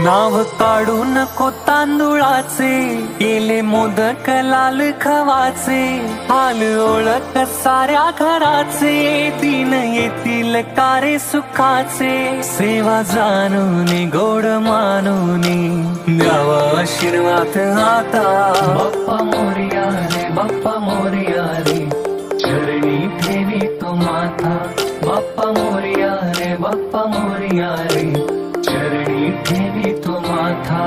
नाव काढू नको तांदुळाचे, केले मोदक लाल खवाचे, हाल ओळख साऱ्या घराचे, दिन येतील कारे सुखाचे, सेवा जाणून गोड मानून द्यावा आशीर्वाद आता। बाप्पा मोरया रे, बाप्पा मोरया रे, चरणी ठेवी तो माथा। बाप्पा मोरया रे, बाप्पा मोरया रे, चरणी ठेवी तो माथा।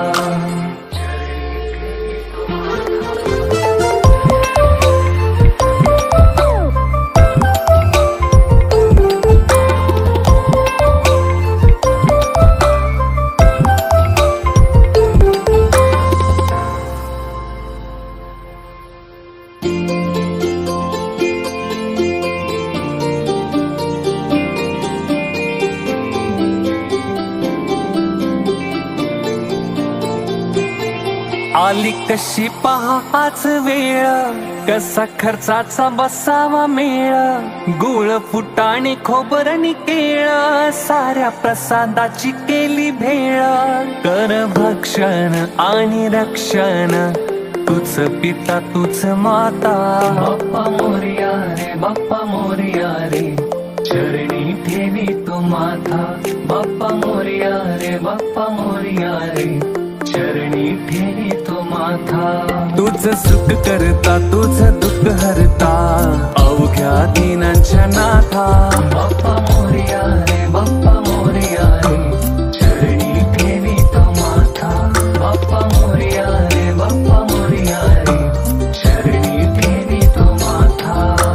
आली कशी पहा आज वेळ, कसा खर्चाचा बसावा मेळ, गुळ फुटाणे खोबरणी केळ, साऱ्या प्रसादाची केली भेळ, कर भक्षण आणि रक्षण, तुझ पिता तुझ माता। बाप्पा मोरया रे, बाप्पा मोरया रे, चरणी ठेवी तो माथा। बाप्पा मोरया रे, बाप्पा मोरया रे, चरणी ठेवी तो माथा। तुझ सुख करता तुझ दुःख हरता, अवघ्या दिनांच्या नाथा। बाप्पा मोरया रे, बाप्पा मोरया रे, चरणी ठेवी तो माथा। बाप्पा मोरया रे, बाप्पा मोरया रे, चरणी ठेवी तो माथा।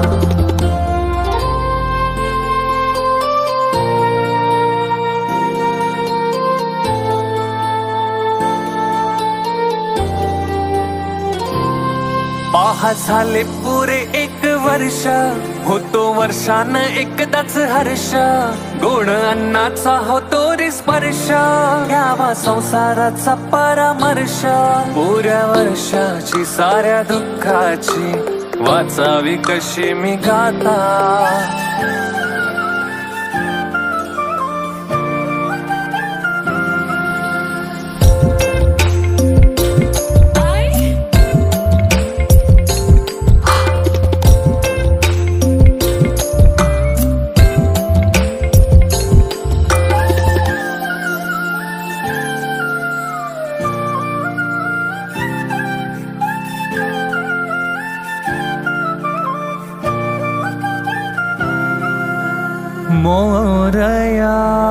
पहा झाले पुरे एक वर्ष, होतो वर्षान एकदाच हर्ष, गोड अन्नाचा होतो रे स्पर्श, घ्यावा संसाराचा परामर्श, पुऱ्या वर्षाची साऱ्या दुःखाची वाचावी कशी मी गाथा। मोरया